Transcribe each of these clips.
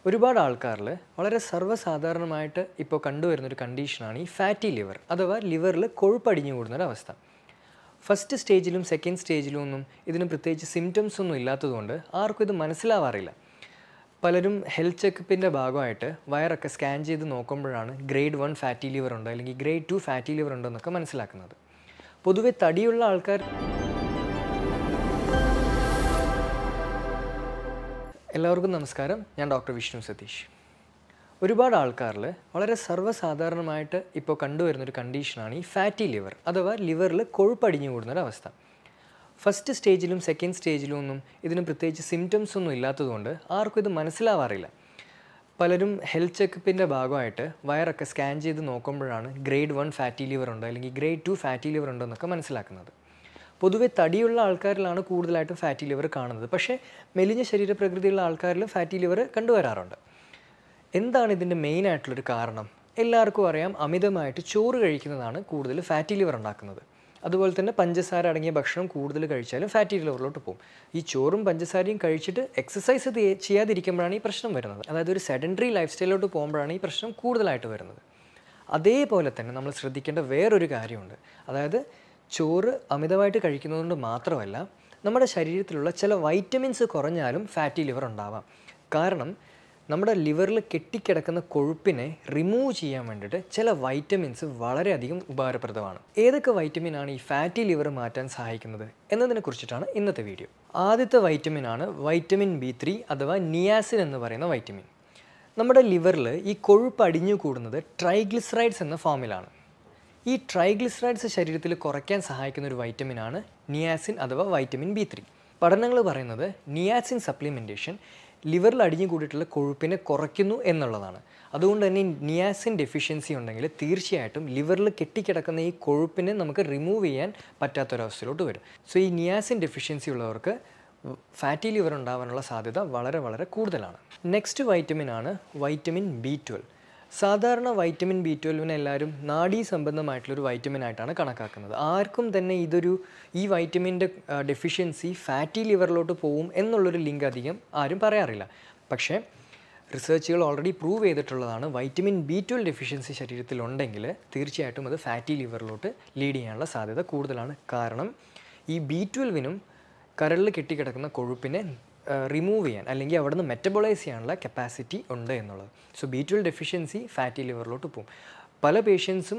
ഒരുപാട് ആൾക്കാരിൽ വളരെ സർവ്വസാധാരണമായിട്ട് ഇപ്പോൾ കണ്ടുവരുന്നൊരു കണ്ടീഷനാണ് ഈ ഫാറ്റി ലിവർ അഥവാ ലിവറിൽ കൊഴുപ്പടിഞ്ഞു കൂടുന്നൊരവസ്ഥ. ഫസ്റ്റ് സ്റ്റേജിലും സെക്കൻഡ് സ്റ്റേജിലും ഒന്നും ഇതിന് പ്രത്യേകിച്ച് സിംറ്റംസ് ഒന്നും ഇല്ലാത്തതുകൊണ്ട് ആർക്കും ഇത് മനസ്സിലാവാറില്ല. പലരും ഹെൽത്ത് ചെക്കപ്പിൻ്റെ ഭാഗമായിട്ട് വയറൊക്കെ സ്കാൻ ചെയ്ത് നോക്കുമ്പോഴാണ് ഗ്രേഡ് 1 ഫാറ്റി ലിവർ ഉണ്ട് അല്ലെങ്കിൽ ഗ്രേഡ് 2 ഫാറ്റി ലിവർ ഉണ്ടെന്നൊക്കെ മനസ്സിലാക്കുന്നത്. പൊതുവെ തടിയുള്ള ആൾക്കാർ എല്ലാവർക്കും നമസ്കാരം. ഞാൻ ഡോക്ടർ വിഷ്ണു സതീഷ്. ഒരുപാട് ആൾക്കാരിൽ വളരെ സർവ്വസാധാരണമായിട്ട് ഇപ്പോൾ കണ്ടുവരുന്നൊരു കണ്ടീഷനാണ് ഈ ഫാറ്റി ലിവർ അഥവാ ലിവറിൽ കൊഴുപ്പടിഞ്ഞു കൂടുന്നൊരവസ്ഥ. ഫസ്റ്റ് സ്റ്റേജിലും സെക്കൻഡ് സ്റ്റേജിലും ഒന്നും ഇതിന് പ്രത്യേകിച്ച് സിംറ്റംസ് ഒന്നും ഇല്ലാത്തതുകൊണ്ട് ആർക്കും ഇത് മനസ്സിലാവാറില്ല. പലരും ഹെൽത്ത് ചെക്കപ്പിൻ്റെ ഭാഗമായിട്ട് വയറൊക്കെ സ്കാൻ ചെയ്ത് നോക്കുമ്പോഴാണ് ഗ്രേഡ് 1 ഫാറ്റി ലിവർ ഉണ്ട് അല്ലെങ്കിൽ ഗ്രേഡ് 2 ഫാറ്റി ലിവർ ഉണ്ടെന്നൊക്കെ മനസ്സിലാക്കുന്നത്. പൊതുവെ തടിയുള്ള ആൾക്കാരിലാണ് കൂടുതലായിട്ടും ഫാറ്റി ലിവർ കാണുന്നത്. പക്ഷേ മെലിഞ്ഞ ശരീരപ്രകൃതിയുള്ള ആൾക്കാരിലും ഫാറ്റി ലിവർ കണ്ടുവരാറുണ്ട്. എന്താണ് ഇതിൻ്റെ മെയിനായിട്ടുള്ളൊരു കാരണം? എല്ലാവർക്കും അറിയാം, അമിതമായിട്ട് ചോറ് കഴിക്കുന്നതാണ് കൂടുതൽ ഫാറ്റി ലിവർ ഉണ്ടാക്കുന്നത്. അതുപോലെ തന്നെ പഞ്ചസാര അടങ്ങിയ ഭക്ഷണം കൂടുതൽ കഴിച്ചാലും ഫാറ്റി ലിവറിലോട്ട് പോകും. ഈ ചോറും പഞ്ചസാരയും കഴിച്ചിട്ട് എക്സസൈസ് ചെയ്യാതിരിക്കുമ്പോഴാണ് ഈ പ്രശ്നം വരുന്നത്. അതായത് ഒരു സെഡൻറ്ററി ലൈഫ് സ്റ്റൈലിലോട്ട് പോകുമ്പോഴാണ് ഈ പ്രശ്നം കൂടുതലായിട്ട് വരുന്നത്. അതേപോലെ തന്നെ നമ്മൾ ശ്രദ്ധിക്കേണ്ട വേറൊരു കാര്യമുണ്ട്. അതായത് ചോറ് അമിതമായിട്ട് കഴിക്കുന്നതുകൊണ്ട് മാത്രമല്ല, നമ്മുടെ ശരീരത്തിലുള്ള ചില വൈറ്റമിൻസ് കുറഞ്ഞാലും ഫാറ്റി ലിവർ ഉണ്ടാവാം. കാരണം നമ്മുടെ ലിവറിൽ കെട്ടിക്കിടക്കുന്ന കൊഴുപ്പിനെ റിമൂവ് ചെയ്യാൻ വേണ്ടിയിട്ട് ചില വൈറ്റമിൻസ് വളരെയധികം ഉപകാരപ്രദമാണ്. ഏതൊക്കെ വൈറ്റമിനാണ് ഈ ഫാറ്റി ലിവർ മാറ്റാൻ സഹായിക്കുന്നത് എന്നതിനെ കുറിച്ചിട്ടാണ് ഇന്നത്തെ വീഡിയോ. ആദ്യത്തെ വൈറ്റമിനാണ് വൈറ്റമിൻ B3 അഥവാ നിയാസിൻ എന്ന് പറയുന്ന വൈറ്റമിൻ. നമ്മുടെ ലിവറിൽ ഈ കൊഴുപ്പ് അടിഞ്ഞു കൂടുന്നത് ട്രൈഗ്ലിസറൈഡ്സ് എന്ന ഫോമിലാണ്. ഈ ട്രൈഗ്ലിസറൈഡ്സ് ശരീരത്തിൽ കുറയ്ക്കാൻ സഹായിക്കുന്ന ഒരു വൈറ്റമിനാണ് നിയാസിൻ അഥവാ വൈറ്റമിൻ B3. പഠനങ്ങൾ പറയുന്നത് നിയാസിൻ സപ്ലിമെൻറ്റേഷൻ ലിവറിൽ അടിഞ്ഞു കൂടിയിട്ടുള്ള കൊഴുപ്പിനെ കുറയ്ക്കുന്നു എന്നുള്ളതാണ്. അതുകൊണ്ട് തന്നെ നിയാസിൻ ഡെഫിഷ്യൻസി ഉണ്ടെങ്കിൽ തീർച്ചയായിട്ടും ലിവറിൽ കെട്ടിക്കിടക്കുന്ന ഈ കൊഴുപ്പിനെ നമുക്ക് റിമൂവ് ചെയ്യാൻ പറ്റാത്തൊരവസ്ഥയിലോട്ട് വരും. സോ ഈ നിയാസിൻ ഡെഫിഷ്യൻസി ഉള്ളവർക്ക് ഫാറ്റി ലിവർ ഉണ്ടാകാനുള്ള സാധ്യത വളരെ കൂടുതലാണ്. നെക്സ്റ്റ് വൈറ്റമിനാണ് വൈറ്റമിൻ B12. സാധാരണ വൈറ്റമിൻ B12 എല്ലാവരും നാഡീ സംബന്ധമായിട്ടുള്ളൊരു വൈറ്റമിനായിട്ടാണ് കണക്കാക്കുന്നത്. ആർക്കും തന്നെ ഈ വൈറ്റമിൻ്റെ ഡെഫിഷ്യൻസി ഫാറ്റി ലിവറിലോട്ട് പോവും എന്നുള്ളൊരു ലിങ്ക് അധികം ആരും പറയാറില്ല. പക്ഷേ റിസർച്ചുകൾ ഓൾറെഡി പ്രൂവ് ചെയ്തിട്ടുള്ളതാണ്, വൈറ്റമിൻ B12 ഡെഫിഷ്യൻസി ശരീരത്തിലുണ്ടെങ്കിൽ തീർച്ചയായിട്ടും അത് ഫാറ്റി ലിവറിലോട്ട് ലീഡ് ചെയ്യാനുള്ള സാധ്യത കൂടുതലാണ്. കാരണം ഈ B12നും കരളിൽ കെട്ടിക്കിടക്കുന്ന കൊഴുപ്പിനെ റിമൂവ് ചെയ്യാൻ അല്ലെങ്കിൽ അവിടെ നിന്ന് മെറ്റബോളൈസ് ചെയ്യാനുള്ള കപ്പാസിറ്റി ഉണ്ട് എന്നുള്ളത്. സോ B12 ഡെഫിഷ്യൻസി ഫാറ്റി ലിവറിലോട്ട് പോകും. പല പേഷ്യൻസും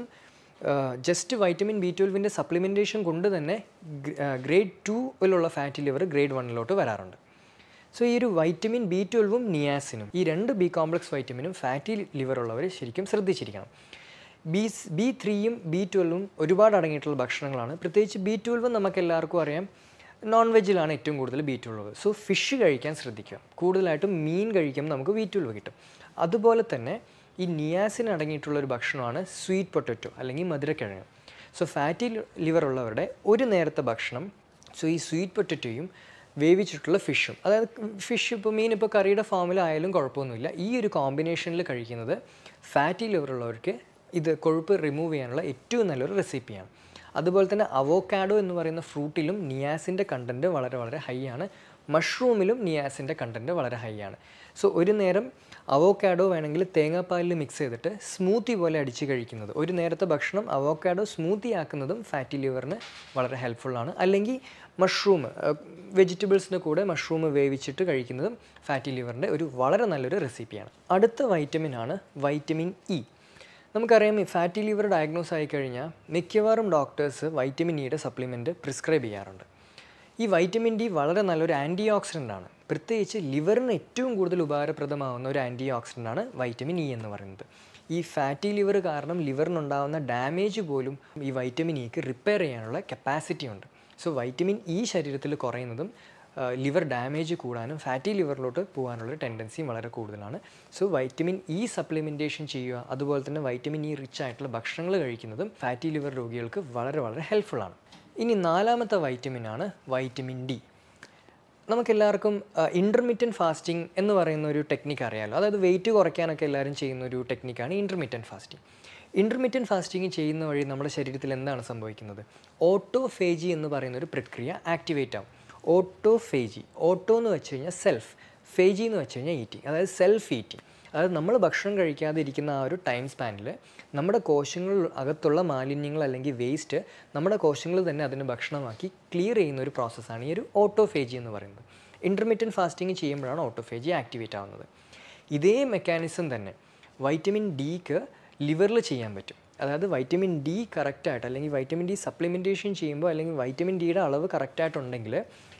ജസ്റ്റ് വൈറ്റമിൻ B12ൻ്റെ സപ്ലിമെൻറ്റേഷൻ കൊണ്ട് തന്നെ ഗ്രേഡ് 2 ഫാറ്റി ലിവർ ഗ്രേഡ് 1 വരാറുണ്ട്. സോ ഈ ഒരു വൈറ്റമിൻ B12ഉം നിയാസിനും, ഈ രണ്ട് ബി കോംപ്ലക്സ് വൈറ്റമിനും ഫാറ്റി ലിവർ ഉള്ളവർ ശരിക്കും ശ്രദ്ധിച്ചിരിക്കണം. B3യും B12ഉം ഒരുപാട് അടങ്ങിയിട്ടുള്ള ഭക്ഷണങ്ങളാണ്. പ്രത്യേകിച്ച് B12 നമുക്ക് എല്ലാവർക്കും അറിയാം, നോൺ വെജിലാണ് ഏറ്റവും കൂടുതൽ B12. സോ ഫിഷ് കഴിക്കാൻ ശ്രദ്ധിക്കുക. കൂടുതലായിട്ടും മീൻ കഴിക്കുമ്പോൾ നമുക്ക് B12 കിട്ടും. അതുപോലെ തന്നെ ഈ നിയാസിൻ അടങ്ങിയിട്ടുള്ളൊരു ഭക്ഷണമാണ് സ്വീറ്റ് പൊട്ടറ്റോ അല്ലെങ്കിൽ മധുരക്കിഴങ്ങ്. സോ ഫാറ്റി ലിവർ ഉള്ളവരുടെ ഒരു നേരത്തെ ഭക്ഷണം, സോ ഈ സ്വീറ്റ് പൊട്ടറ്റോയും വേവിച്ചിട്ടുള്ള ഫിഷും, അതായത് ഫിഷ് ഇപ്പോൾ മീൻ ഇപ്പോൾ കറിയുടെ ഫോമിലായാലും കുഴപ്പമൊന്നുമില്ല, ഈ ഒരു കോമ്പിനേഷനിൽ കഴിക്കുന്നത് ഫാറ്റി ലിവർ ഉള്ളവർക്ക് ഇത് കൊഴുപ്പ് റിമൂവ് ചെയ്യാനുള്ള ഏറ്റവും നല്ലൊരു റെസിപ്പിയാണ്. അതുപോലെ തന്നെ അവോക്കാഡോ എന്ന് പറയുന്ന ഫ്രൂട്ടിലും നിയാസിൻ്റെ കണ്ടൻറ്റ് വളരെ ഹൈ ആണ്. മഷ്റൂമിലും നിയാസിൻ്റെ കണ്ടൻറ്റ് വളരെ ഹൈ ആണ്. സോ ഒരു നേരം അവോക്കാഡോ വേണമെങ്കിൽ തേങ്ങാപ്പാലിൽ മിക്സ് ചെയ്തിട്ട് സ്മൂത്തി പോലെ അടിച്ച് കഴിക്കുന്നത്, ഒരു നേരത്തെ ഭക്ഷണം അവോക്കാഡോ സ്മൂത്തി ആക്കുന്നതും ഫാറ്റി ലിവറിന് വളരെ ഹെൽപ്ഫുള്ളാണ്. അല്ലെങ്കിൽ മഷ്റൂം, വെജിറ്റബിൾസിൻ്റെ കൂടെ മഷ്റൂം വേവിച്ചിട്ട് കഴിക്കുന്നതും ഫാറ്റി ലിവറിൻ്റെ ഒരു വളരെ നല്ലൊരു റെസിപ്പിയാണ്. അടുത്ത വൈറ്റമിനാണ് വൈറ്റമിൻ E. നമുക്കറിയാം, ഈ ഫാറ്റി ലിവർ ഡയഗ്നോസ് ആയിക്കഴിഞ്ഞാൽ മിക്കവാറും ഡോക്ടേഴ്സ് വൈറ്റമിൻ ഇയുടെ സപ്ലിമെൻറ്റ് പ്രിസ്ക്രൈബ് ചെയ്യാറുണ്ട്. ഈ വൈറ്റമിൻ ഡി വളരെ നല്ലൊരു ആൻറ്റി ഓക്സിഡൻ്റ് ആണ്. പ്രത്യേകിച്ച് ലിവറിന് ഏറ്റവും കൂടുതൽ ഉപകാരപ്രദമാകുന്ന ഒരു ആൻറ്റി ഓക്സിഡൻ്റാണ് വൈറ്റമിൻ ഇ എന്ന് പറയുന്നത്. ഈ ഫാറ്റി ലിവർ കാരണം ലിവറിനുണ്ടാകുന്ന ഡാമേജ് പോലും ഈ വൈറ്റമിൻ ഇക്ക് റിപ്പയർ ചെയ്യാനുള്ള കപ്പാസിറ്റി ഉണ്ട്. സോ വൈറ്റമിൻ ഇ ശരീരത്തിൽ കുറയുന്നതും ലിവർ ഡാമേജ് കൂടാനും ഫാറ്റി ലിവറിലോട്ട് പോകാനുള്ളൊരു ടെൻഡൻസിയും വളരെ കൂടുതലാണ്. സോ വൈറ്റമിൻ ഇ സപ്ലിമെൻറ്റേഷൻ ചെയ്യുക, അതുപോലെ തന്നെ വൈറ്റമിൻ ഇ റിച്ച് ആയിട്ടുള്ള ഭക്ഷണങ്ങൾ കഴിക്കുന്നതും ഫാറ്റി ലിവർ രോഗികൾക്ക് വളരെ ഹെൽപ്ഫുള്ളാണ്. ഇനി നാലാമത്തെ വൈറ്റമിനാണ് വൈറ്റമിൻ ഡി. നമുക്കെല്ലാവർക്കും ഇൻ്റർമിറ്റൻറ്റ് ഫാസ്റ്റിംഗ് എന്ന് പറയുന്ന ഒരു ടെക്നിക്ക് അറിയാമല്ലോ. അതായത് വെയിറ്റ് കുറയ്ക്കാനൊക്കെ എല്ലാവരും ചെയ്യുന്ന ഒരു ടെക്നിക്കാണ് ഇൻ്റർമിറ്റൻറ്റ് ഫാസ്റ്റിംഗ്. ഇൻ്റർമിറ്റൻറ്റ് ഫാസ്റ്റിംഗ് ചെയ്യുന്ന വഴി നമ്മുടെ ശരീരത്തിൽ എന്താണ് സംഭവിക്കുന്നത്? ഓട്ടോഫേജി എന്ന് പറയുന്ന ഒരു പ്രക്രിയ ആക്ടിവേറ്റ് ആവും. ഓട്ടോഫേജി, ഓട്ടോ എന്ന് വെച്ച് കഴിഞ്ഞാൽ സെൽഫ്, ഫേജി എന്ന് വെച്ച് കഴിഞ്ഞാൽ ഈറ്റിംഗ്, അതായത് സെൽഫ് ഈറ്റിംഗ്. അതായത് നമ്മൾ ഭക്ഷണം കഴിക്കാതെ ഇരിക്കുന്ന ആ ഒരു ടൈം സ്പാനിൽ നമ്മുടെ കോശങ്ങൾ അകത്തുള്ള മാലിന്യങ്ങൾ അല്ലെങ്കിൽ വേസ്റ്റ് നമ്മുടെ കോശങ്ങൾ തന്നെ അതിന് ഭക്ഷണമാക്കി ക്ലിയർ ചെയ്യുന്ന ഒരു പ്രോസസ്സാണ് ഈ ഒരു ഓട്ടോഫേജി എന്ന് പറയുന്നത്. ഇൻ്റർമീഡിയറ്റ് ഫാസ്റ്റിംഗ് ചെയ്യുമ്പോഴാണ് ഓട്ടോഫേജി ആക്ടിവേറ്റ് ആവുന്നത്. ഇതേ മെക്കാനിസം തന്നെ വൈറ്റമിൻ ഡിക്ക് ലിവറിൽ ചെയ്യാൻ പറ്റും. അതായത് വൈറ്റമിൻ ഡി കറക്റ്റായിട്ട് അല്ലെങ്കിൽ വൈറ്റമിൻ ഡി സപ്ലിമെൻറ്റേഷൻ ചെയ്യുമ്പോൾ അല്ലെങ്കിൽ വൈറ്റമിൻ ഡിയുടെ അളവ് കറക്റ്റായിട്ടുണ്ടെങ്കിൽ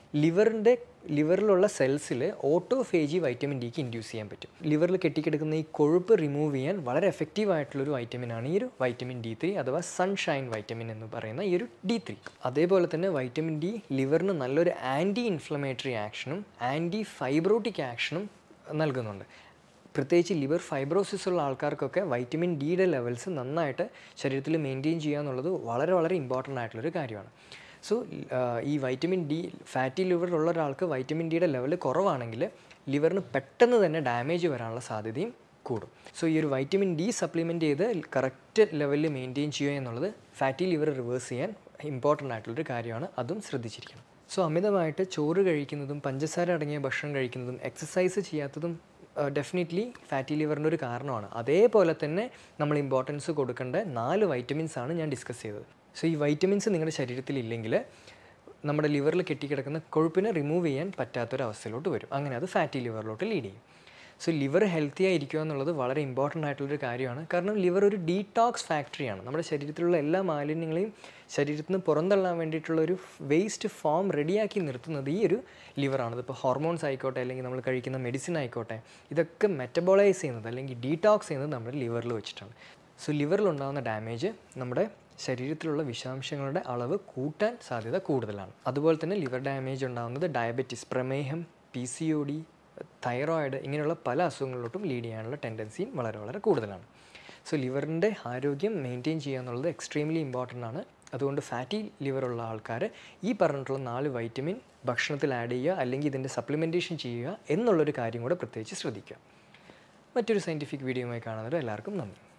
ലിവറിലുള്ള സെൽസിൽ ഓട്ടോഫേജി വൈറ്റമിൻ ഡിക്ക് ഇൻഡ്യൂസ് ചെയ്യാൻ പറ്റും. ലിവറിൽ കെട്ടിക്കിടക്കുന്ന ഈ കൊഴുപ്പ് റിമൂവ് ചെയ്യാൻ വളരെ എഫക്റ്റീവായിട്ടുള്ളൊരു വൈറ്റമിനാണ് ഈ ഒരു വൈറ്റമിൻ D3 അഥവാ സൺഷൈൻ വൈറ്റമിൻ എന്ന് പറയുന്ന ഈ ഒരു D3. അതേപോലെ തന്നെ വൈറ്റമിൻ ഡി ലിവറിന് നല്ലൊരു ആൻറ്റി ഇൻഫ്ലമേറ്ററി ആക്ഷനും ആൻറ്റി ഫൈബ്രോട്ടിക് ആക്ഷനും നൽകുന്നുണ്ട്. പ്രത്യേകിച്ച് ലിവർ ഫൈബ്രോസിസ് ഉള്ള ആൾക്കാർക്കൊക്കെ വൈറ്റമിൻ ഡിയുടെ ലെവൽസ് നന്നായിട്ട് ശരീരത്തിൽ മെയിൻറ്റെയിൻ ചെയ്യുക എന്നുള്ളത് വളരെ വളരെ ഇമ്പോർട്ടൻ്റ് ആയിട്ടുള്ളൊരു കാര്യമാണ്. സോ ഈ വൈറ്റമിൻ ഡി ഫാറ്റി ലിവറിലുള്ള ഒരാൾക്ക് വൈറ്റമിൻ ഡിയുടെ ലെവൽ കുറവാണെങ്കിൽ ലിവറിന് പെട്ടെന്ന് തന്നെ ഡാമേജ് വരാനുള്ള സാധ്യതയും കൂടും. സോ ഈ ഒരു വൈറ്റമിൻ ഡി സപ്ലിമെൻറ്റ് ചെയ്ത് കറക്റ്റ് ലെവലിൽ മെയിൻറ്റെയിൻ ചെയ്യുക എന്നുള്ളത് ഫാറ്റി ലിവർ റിവേഴ്സ് ചെയ്യാൻ ഇമ്പോർട്ടൻ്റ് ആയിട്ടുള്ളൊരു കാര്യമാണ്. അതും ശ്രദ്ധിച്ചിരിക്കണം. സോ അമിതമായിട്ട് ചോറ് കഴിക്കുന്നതും പഞ്ചസാര അടങ്ങിയ ഭക്ഷണം കഴിക്കുന്നതും എക്സസൈസ് ചെയ്യാത്തതും ഡെഫിനറ്റ്ലി ഫാറ്റി ലിവറിൻ്റെ ഒരു കാരണമാണ്. അതേപോലെ തന്നെ നമ്മൾ ഇമ്പോർട്ടൻസ് കൊടുക്കേണ്ട 4 വൈറ്റമിൻസാണ് ഞാൻ ഡിസ്കസ് ചെയ്തത്. സോ ഈ വൈറ്റമിൻസ് നിങ്ങളുടെ ശരീരത്തിലില്ലെങ്കിൽ നമ്മുടെ ലിവറിൽ കെട്ടിക്കിടക്കുന്ന കൊഴുപ്പിനെ റിമൂവ് ചെയ്യാൻ പറ്റാത്തൊരവസ്ഥയിലോട്ട് വരും. അങ്ങനെ അത് ഫാറ്റി ലിവറിലോട്ട് ലീഡ് ചെയ്യും. സോ ലിവർ ഹെൽത്തി ആയിരിക്കുക എന്നുള്ളത് വളരെ ഇമ്പോർട്ടൻ്റ് ആയിട്ടുള്ളൊരു കാര്യമാണ്. കാരണം ലിവർ ഒരു ഡീടോക്സ് ഫാക്ടറിയാണ്. നമ്മുടെ ശരീരത്തിലുള്ള എല്ലാ മാലിന്യങ്ങളെയും ശരീരത്തിൽ നിന്ന് പുറന്തള്ളാൻ വേണ്ടിയിട്ടുള്ളൊരു വേസ്റ്റ് ഫോം റെഡിയാക്കി നിർത്തുന്നത് ഈ ഒരു ലിവറാണ്. ഇപ്പോൾ ഹോർമോൺസ് ആയിക്കോട്ടെ അല്ലെങ്കിൽ നമ്മൾ കഴിക്കുന്ന മെഡിസിൻ ആയിക്കോട്ടെ, ഇതൊക്കെ മെറ്റബോളൈസ് ചെയ്യുന്നത് അല്ലെങ്കിൽ ഡീടോക്സ് ചെയ്യുന്നത് നമ്മുടെ ലിവറിൽ വെച്ചിട്ടാണ്. സോ ലിവറിലുണ്ടാകുന്ന ഡാമേജ് നമ്മുടെ ശരീരത്തിലുള്ള വിഷാംശങ്ങളുടെ അളവ് കൂട്ടാൻ സാധ്യത കൂടുതലാണ്. അതുപോലെ തന്നെ ലിവർ ഡാമേജ് ഉണ്ടാകുന്നത് ഡയബറ്റിസ്, പ്രമേഹം, PCOD, തൈറോയിഡ് ഇങ്ങനെയുള്ള പല അസുഖങ്ങളിലോട്ടും ലീഡ് ചെയ്യാനുള്ള ടെൻഡൻസിയും വളരെ വളരെ കൂടുതലാണ്. സോ ലിവറിൻ്റെ ആരോഗ്യം മെയിൻറ്റെയിൻ ചെയ്യുക എന്നുള്ളത് എക്സ്ട്രീംലി ഇമ്പോർട്ടൻ്റ് ആണ്. അതുകൊണ്ട് ഫാറ്റി ലിവറുള്ള ആൾക്കാർ ഈ പറഞ്ഞിട്ടുള്ള 4 വൈറ്റമിൻ ഭക്ഷണത്തിൽ ആഡ് ചെയ്യുക അല്ലെങ്കിൽ ഇതിൻ്റെ സപ്ലിമെൻറ്റേഷൻ ചെയ്യുക എന്നുള്ളൊരു കാര്യം കൂടെ പ്രത്യേകിച്ച് ശ്രദ്ധിക്കുക. മറ്റൊരു സയൻറ്റിഫിക് വീഡിയോയുമായി കാണുന്നത് എല്ലാവർക്കും നന്ദി.